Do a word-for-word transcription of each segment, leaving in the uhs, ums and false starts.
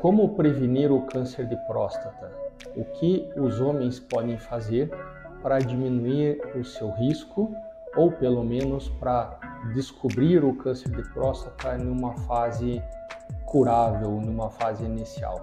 Como prevenir o câncer de próstata? O que os homens podem fazer para diminuir o seu risco ou pelo menos para descobrir o câncer de próstata numa fase curável, numa fase inicial?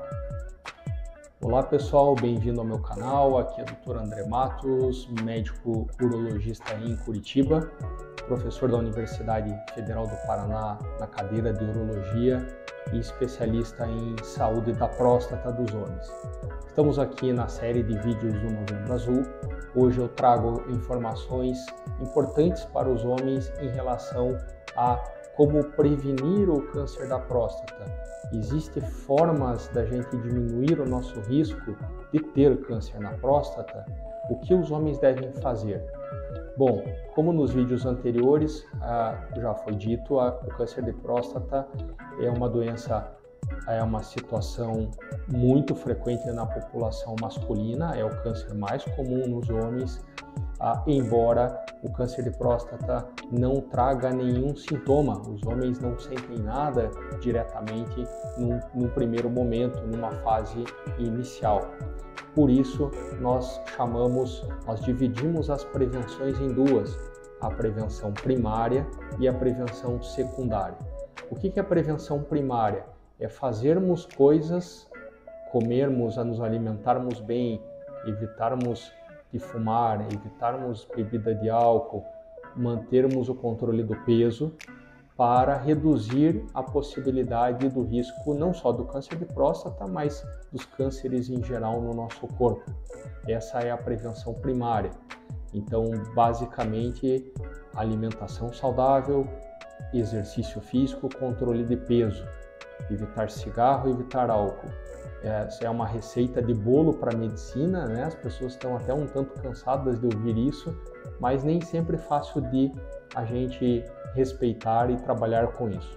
Olá pessoal, bem-vindo ao meu canal, aqui é o doutor André Matos, médico urologista em Curitiba, professor da Universidade Federal do Paraná na cadeira de Urologia e especialista em saúde da próstata dos homens. Estamos aqui na série de vídeos do Novembro Azul. Hoje eu trago informações importantes para os homens em relação a como prevenir o câncer da próstata. Existem formas da gente diminuir o nosso risco de ter câncer na próstata? O que os homens devem fazer? Bom, como nos vídeos anteriores ah, já foi dito, a, o câncer de próstata é uma doença, é uma situação muito frequente na população masculina, é o câncer mais comum nos homens, ah, embora o câncer de próstata não traga nenhum sintoma, os homens não sentem nada diretamente num, num primeiro momento, numa fase inicial. Por isso, nós chamamos, nós dividimos as prevenções em duas, a prevenção primária e a prevenção secundária. O que é a prevenção primária? É fazermos coisas, comermos, a nos alimentarmos bem, evitarmos de fumar, evitarmos bebida de álcool, mantermos o controle do peso para reduzir a possibilidade do risco não só do câncer de próstata, mas dos cânceres em geral no nosso corpo. Essa é a prevenção primária. Então, basicamente, alimentação saudável, exercício físico, controle de peso, evitar cigarro, evitar álcool. Essa é uma receita de bolo para a medicina, né? As pessoas estão até um tanto cansadas de ouvir isso, mas nem sempre é fácil de a gente respeitar e trabalhar com isso.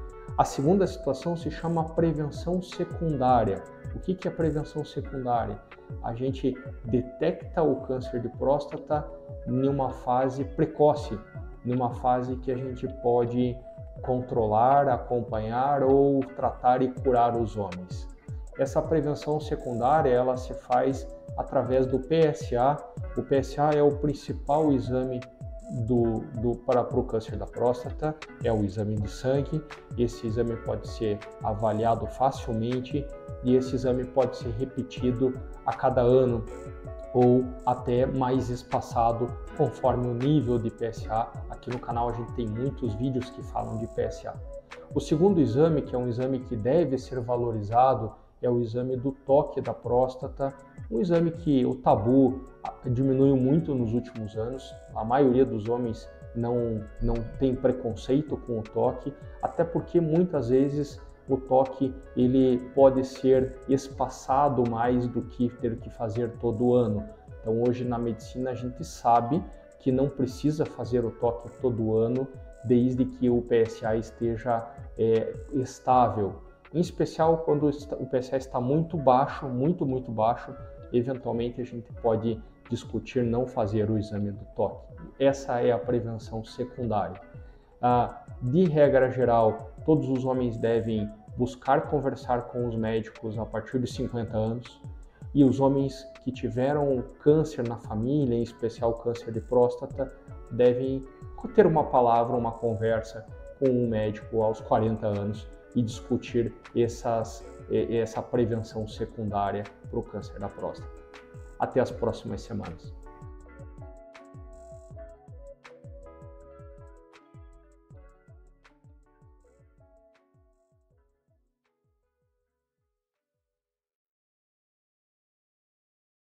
A segunda situação se chama prevenção secundária. O que é prevenção secundária? A gente detecta o câncer de próstata em uma fase precoce, numa fase que a gente pode controlar, acompanhar ou tratar e curar os homens. Essa prevenção secundária, ela se faz através do P S A. O P S A é o principal exame do, do, para, para o câncer da próstata, é o exame de sangue. Esse exame pode ser avaliado facilmente e esse exame pode ser repetido a cada ano ou até mais espaçado conforme o nível de P S A. Aqui no canal a gente tem muitos vídeos que falam de P S A. O segundo exame, que é um exame que deve ser valorizado, é o exame do toque da próstata, um exame que o tabu diminuiu muito nos últimos anos. A maioria dos homens não, não tem preconceito com o toque, até porque muitas vezes o toque ele pode ser espaçado mais do que ter que fazer todo ano. Então hoje na medicina a gente sabe que não precisa fazer o toque todo ano, desde que o P S A esteja é, estável. Em especial quando o P S A está muito baixo, muito, muito baixo, eventualmente a gente pode discutir não fazer o exame do toque. Essa é a prevenção secundária. Ah, de regra geral, todos os homens devem buscar conversar com os médicos a partir de cinquenta anos e os homens que tiveram câncer na família, em especial câncer de próstata, devem ter uma palavra, uma conversa com um médico aos quarenta anos e discutir essas, essa prevenção secundária para o câncer da próstata. Até as próximas semanas.